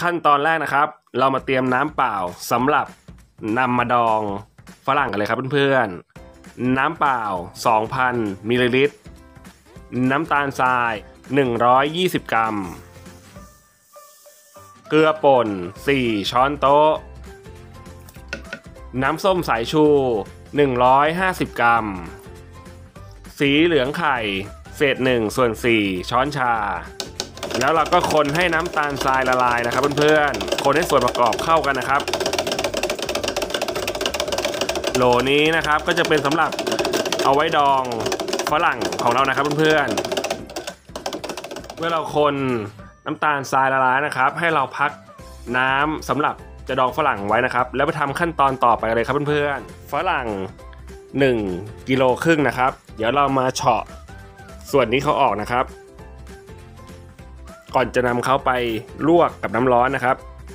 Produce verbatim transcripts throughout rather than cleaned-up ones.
ขั้นตอนแรกนะครับเรามาเตรียมน้ำเปล่าสำหรับนำมาดองฝรั่งกันเลยครับเพื่อนๆน้ำเปล่า สองพัน มิลลิลิตรน้ำตาลทรายหนึ่งร้อยยี่สิบกรัมเกลือป่นสี่ช้อนโต๊ะน้ำส้มสายชูหนึ่งร้อยห้าสิบกรัมสีเหลืองไข่เศษหนึ่งส่วนสี่ช้อนชาแล้วเราก็คนให้น้ำตาลทรายละลายนะครับเพื่อนๆคนให้ส่วนประกอบเข้ากันนะครับโหลนี้นะครับก็จะเป็นสำหรับเอาไว้ดองฝรั่งของเรานะครับเพื่อนๆเมื่อเราคนน้ำตาลทรายละลายนะครับให้เราพักน้ำสำหรับจะดองฝรั่งไว้นะครับแล้วไปทำขั้นตอนต่อไปเลยครับเพื่อนๆฝรั่งหนึ่งกิโลครึ่งนะครับเดี๋ยวเรามาเฉาะส่วนนี้เขาออกนะครับก่อนจะนำเขาไปลวกกับน้ำร้อนนะครับ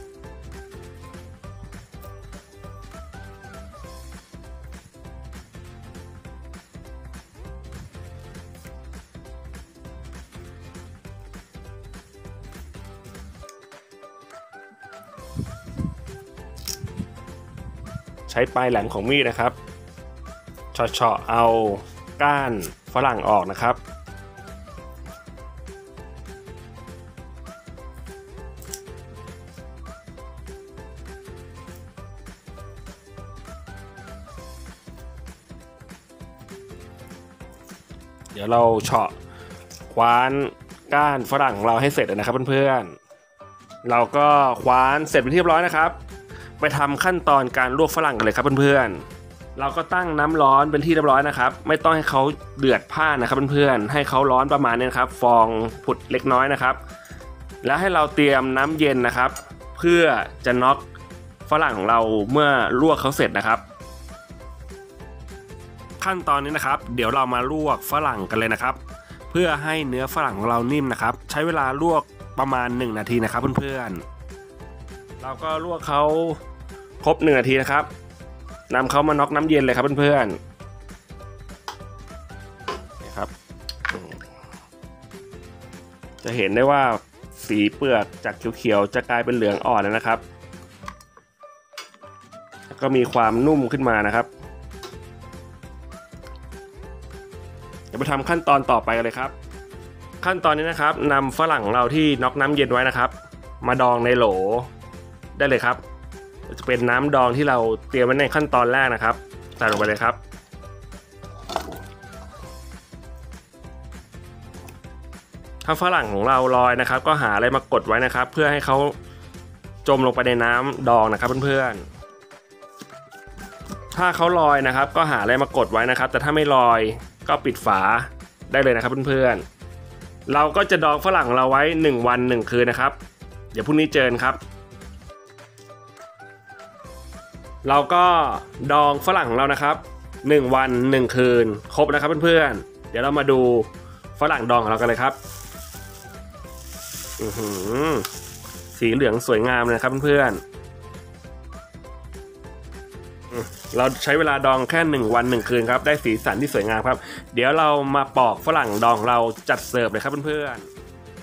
ใช้ปลายแหลมของมีดนะครับเฉาะๆเอาก้านฝรั่งออกนะครับเดี๋ยวเราเฉาะคว้านก้านฝรั่งของเราให้เสร็จนะครับเพื่อนๆเราก็คว้านเสร็จเป็นที่เรียบร้อยนะครับไปทำขั้นตอนการลวกฝรั่งกันเลยครับเพื่อนๆเราก็ตั้งน้ำร้อนเป็นที่เรียบร้อยนะครับไม่ต้องให้เขาเดือดพ่านนะครับเพื่อนๆให้เขาร้อนประมาณนี้ครับฟองผุดเล็กน้อยนะครับแล้วให้เราเตรียมน้ำเย็นนะครับเพื่อจะน็อกฝรั่งของเราเมื่อลวกเขาเสร็จนะครับขั้นตอนนี้นะครับเดี๋ยวเรามาลวกฝรั่งกันเลยนะครับเพื่อให้เนื้อฝรั่งของเรานิ่มนะครับใช้เวลาลวกประมาณหนึ่งนาทีนะครับเพื่อนๆเราก็ลวกเขาครบหนึ่งนาทีนะครับนำเขามาน็อกน้ำเย็นเลยครับเพื่อนๆนี่ครับจะเห็นได้ว่าสีเปลือกจากเขียวๆจะกลายเป็นเหลืองอ่อนแล้วนะครับแล้วก็มีความนุ่มขึ้นมานะครับจะไปทำขั้นตอนต่อไปกันเลยครับขั้นตอนนี้นะครับนำฝรั่งของเราที่น็อกน้ำเย็นไว้นะครับมาดองในโหลได้เลยครับจะเป็นน้ำดองที่เราเตรียมไว้ในขั้นตอนแรกนะครับใส่ลงไปเลยครับถ้าฝรั่งของเราลอยนะครับก็หาอะไรมากดไว้นะครับเพื่อให้เขาจมลงไปในน้ำดองนะครับเพื่อนๆถ้าเขาลอยนะครับก็หาอะไรมากดไว้นะครับแต่ถ้าไม่ลอยก็ปิดฝาได้เลยนะครับเพื่อนๆเราก็จะดองฝรั่งเราไว้หนึ่งวันหนึ่งคืนนะครับเดี๋ยวพรุ่งนี้เจอกันครับเราก็ดองฝรั่งของเรานะครับหนึ่งวันหนึ่งคืนครบแล้วครับเพื่อนๆเดี๋ยวเรามาดูฝรั่งดองของเรากันเลยครับอื้อหือสีเหลืองสวยงามเลยครับเพื่อนๆเราใช้เวลาดองแค่หนึ่งวันหนึ่งคืนครับได้สีสันที่สวยงามครับเดี๋ยวเรามาปอกฝรั่งดองเราจัดเสิร์ฟเลยครับเพื่อนๆ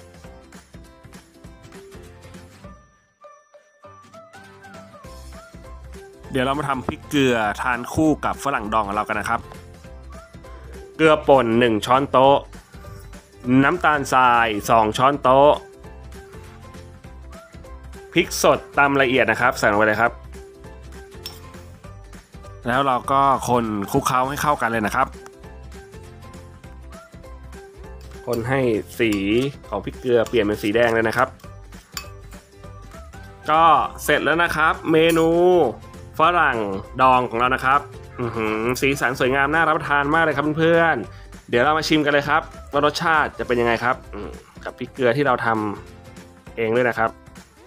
เดี๋ยวเรามาทำพริกเกลือทานคู่กับฝรั่งดองของเรากันนะครับเกลือป่นหนึ่งช้อนโต๊ะน้ำตาลทรายสองช้อนโต๊ะพริกสดตำละเอียดนะครับใส่ลงไปเลยครับแล้วเราก็คนคลุกเคล้าให้เข้ากันเลยนะครับคนให้สีของพริกเกลือเปลี่ยนเป็นสีแดงเลยนะครับก็เสร็จแล้วนะครับเมนูฝรั่งดองของเรานะครับสีสันสวยงามน่ารับประทานมากเลยครับเพื่อนๆเดี๋ยวเรามาชิมกันเลยครับว่ารสชาติจะเป็นยังไงครับกับพริกเกลือที่เราทำเองด้วยนะครับ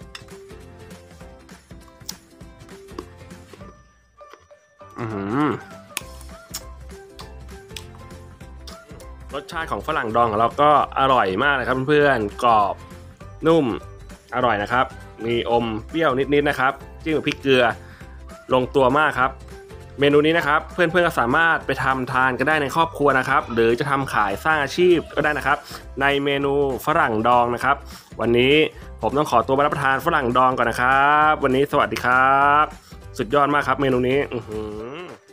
รสชาติของฝรั่งดองของเราก็อร่อยมากเลยครับเพื่อนๆกรอบนุ่มอร่อยนะครับมีอมเปรี้ยวนิดๆนะครับจิ้มกับพริกเกลือลงตัวมากครับเมนูนี้นะครับเพื่อนๆก็สามารถไปทำทานก็ได้ในครอบครัวนะครับหรือจะทำขายสร้างอาชีพก็ได้นะครับในเมนูฝรั่งดองนะครับวันนี้ผมต้องขอตัวไปรับประทานฝรั่งดองก่อนนะครับวันนี้สวัสดีครับสุดยอดมากครับเมนูนี้อื้อหือ